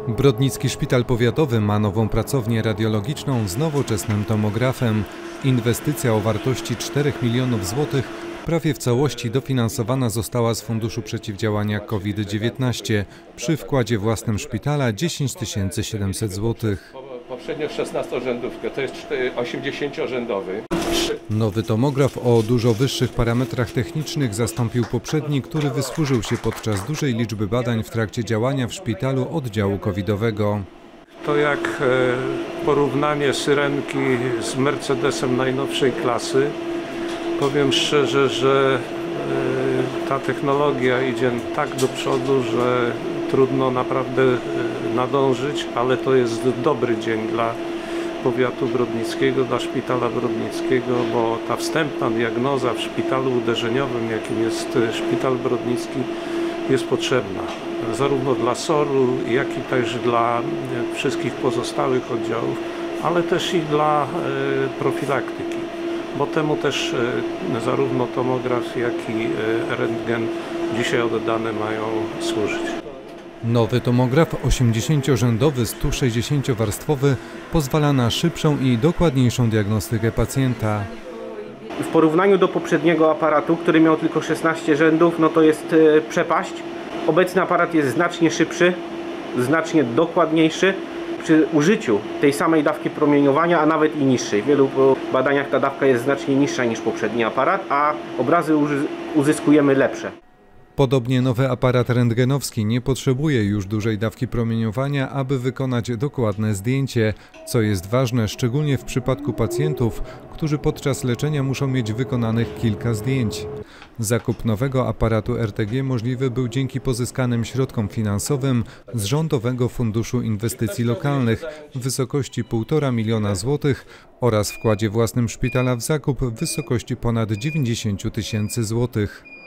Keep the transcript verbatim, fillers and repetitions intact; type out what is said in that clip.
Brodnicki Szpital Powiatowy ma nową pracownię radiologiczną z nowoczesnym tomografem. Inwestycja o wartości czterech milionów złotych prawie w całości dofinansowana została z Funduszu Przeciwdziałania COVID dziewiętnaście przy wkładzie własnym szpitala dziesięć tysięcy siedemset złotych. Poprzednio szesnastorzędówkę, to jest osiemdziesięciorzędowy. Nowy tomograf o dużo wyższych parametrach technicznych zastąpił poprzedni, który wysłużył się podczas dużej liczby badań w trakcie działania w szpitalu oddziału covidowego. To jak porównanie Syrenki z Mercedesem najnowszej klasy. Powiem szczerze, że ta technologia idzie tak do przodu, że trudno naprawdę nadążyć, ale to jest dobry dzień dla powiatu brodnickiego, dla szpitala brodnickiego, bo ta wstępna diagnoza w szpitalu uderzeniowym, jakim jest szpital brodnicki, jest potrzebna. Zarówno dla S O R-u, jak i też dla wszystkich pozostałych oddziałów, ale też i dla profilaktyki, bo temu też zarówno tomograf, jak i rentgen dzisiaj oddane mają służyć. Nowy tomograf osiemdziesięciorzędowy, stu sześćdziesięciowarstwowy pozwala na szybszą i dokładniejszą diagnostykę pacjenta. W porównaniu do poprzedniego aparatu, który miał tylko szesnaście rzędów, no to jest przepaść. Obecny aparat jest znacznie szybszy, znacznie dokładniejszy. Przy użyciu tej samej dawki promieniowania, a nawet i niższej. W wielu badaniach ta dawka jest znacznie niższa niż poprzedni aparat, a obrazy uzyskujemy lepsze. Podobnie nowy aparat rentgenowski nie potrzebuje już dużej dawki promieniowania, aby wykonać dokładne zdjęcie, co jest ważne szczególnie w przypadku pacjentów, którzy podczas leczenia muszą mieć wykonanych kilka zdjęć. Zakup nowego aparatu R T G możliwy był dzięki pozyskanym środkom finansowym z Rządowego Funduszu Inwestycji Lokalnych w wysokości półtora miliona złotych oraz wkładzie własnym szpitala w zakup w wysokości ponad dziewięćdziesięciu tysięcy złotych.